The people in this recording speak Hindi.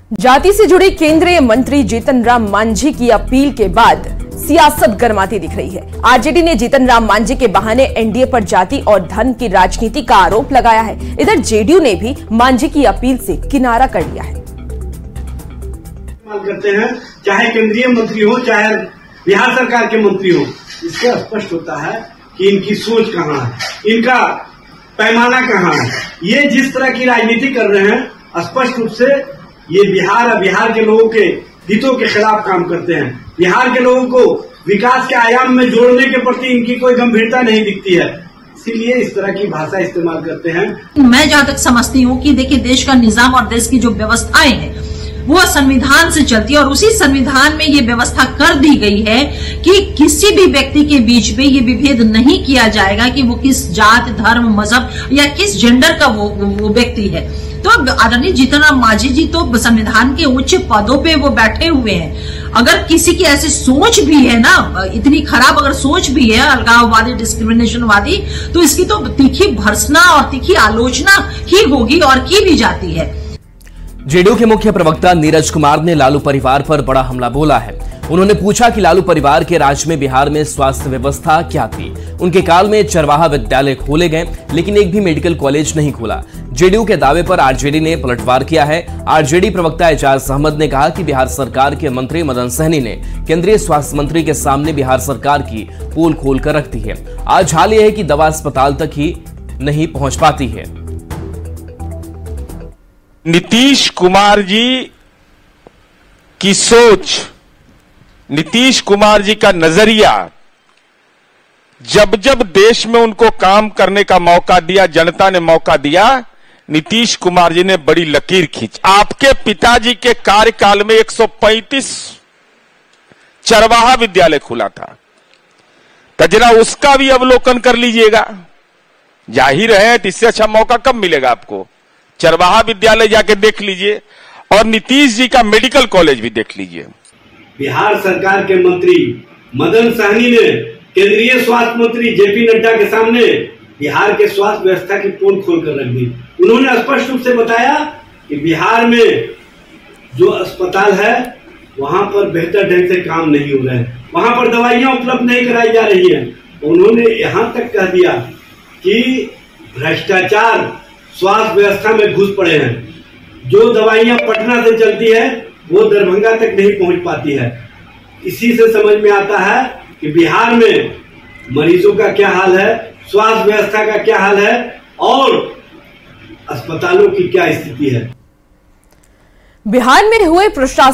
जाति से जुड़े केंद्रीय मंत्री जीतन राम मांझी की अपील के बाद सियासत गर्माती दिख रही है। आरजेडी ने जीतन राम मांझी के बहाने एनडीए पर जाति और धर्म की राजनीति का आरोप लगाया है। इधर जेडीयू ने भी मांझी की अपील से किनारा कर लिया है। करते हैं, चाहे केंद्रीय मंत्री हो चाहे बिहार सरकार के मंत्री हो, इससे स्पष्ट होता है कि इनकी सोच कहाँ है, इनका पैमाना कहाँ है। ये जिस तरह की राजनीति कर रहे हैं, स्पष्ट रूप से ये बिहार के लोगों के हितों के खिलाफ काम करते हैं। बिहार के लोगों को विकास के आयाम में जोड़ने के प्रति इनकी कोई गंभीरता नहीं दिखती है, इसीलिए इस तरह की भाषा इस्तेमाल करते हैं। मैं जहाँ तक समझती हूँ कि देखिए, देश का निजाम और देश की जो व्यवस्थाएं हैं वो संविधान से चलती है और उसी संविधान में ये व्यवस्था कर दी गई है कि किसी भी व्यक्ति के बीच में ये विभेद नहीं किया जाएगा कि वो किस जात, धर्म, मजहब या किस जेंडर का वो व्यक्ति है। तो आदरणीय जीतन राम मांझी जी तो संविधान के उच्च पदों पे वो बैठे हुए हैं। अगर किसी की ऐसी सोच भी है ना, इतनी खराब अगर सोच भी है, अलगाववादी, डिस्क्रिमिनेशनवादी, तो इसकी तो तीखी भर्त्सना और तीखी आलोचना ही होगी और की भी जाती है। जेडीयू के मुख्य प्रवक्ता नीरज कुमार ने लालू परिवार पर बड़ा हमला बोला है। उन्होंने पूछा कि लालू परिवार के राज में बिहार में स्वास्थ्य व्यवस्था क्या थी। उनके काल में चरवाहा विद्यालय खोले गए, लेकिन एक भी मेडिकल कॉलेज नहीं खोला। जेडीयू के दावे पर आरजेडी ने पलटवार किया है। आरजेडी प्रवक्ता एजाज अहमद ने कहा कि बिहार सरकार के मंत्री मदन सहनी ने केंद्रीय स्वास्थ्य मंत्री के सामने बिहार सरकार की पोल खोल कर रख दी है। आज हाल यह है कि दवा अस्पताल तक ही नहीं पहुंच पाती है। नीतीश कुमार जी की सोच, नीतीश कुमार जी का नजरिया, जब जब देश में उनको काम करने का मौका दिया, जनता ने मौका दिया, नीतीश कुमार जी ने बड़ी लकीर खींची। आपके पिताजी के कार्यकाल में 135 चरवाहा विद्यालय खुला था, तो जरा उसका भी अवलोकन कर लीजिएगा। जाहिर है, इससे अच्छा मौका कब मिलेगा आपको। चरवाहा विद्यालय जाके देख लीजिए और नीतीश जी का मेडिकल कॉलेज भी देख लीजिए। बिहार सरकार के मंत्री मदन सहनी ने केंद्रीय स्वास्थ्य मंत्री जेपी नड्डा के सामने बिहार के स्वास्थ्य व्यवस्था की पोल खोलकर रख दी। उन्होंने स्पष्ट रूप से बताया कि बिहार में जो अस्पताल है वहां पर बेहतर ढंग से काम नहीं हो रहा है, वहां पर दवाइयां उपलब्ध नहीं कराई जा रही है। उन्होंने यहां तक कह दिया कि भ्रष्टाचार स्वास्थ्य व्यवस्था में घुस पड़े हैं। जो दवाइयां पटना से चलती है वो दरभंगा तक नहीं पहुंच पाती है। इसी से समझ में आता है कि बिहार में मरीजों का क्या हाल है, स्वास्थ्य व्यवस्था का क्या हाल है और अस्पतालों की क्या स्थिति है। बिहार में हुए प्रशासन